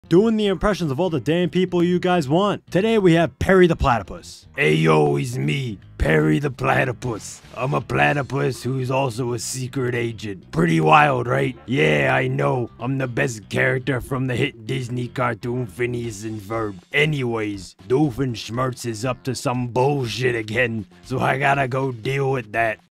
doing the impressions of all the damn people you guys want. Today we have Perry the Platypus. Hey yo, it's me, Perry the Platypus. I'm a platypus who's also a secret agent. Pretty wild, right? Yeah, I know. I'm the best character from the hit Disney cartoon Phineas and Ferb. Anyways, Doofenshmirtz is up to some bullshit again, so I gotta go deal with that.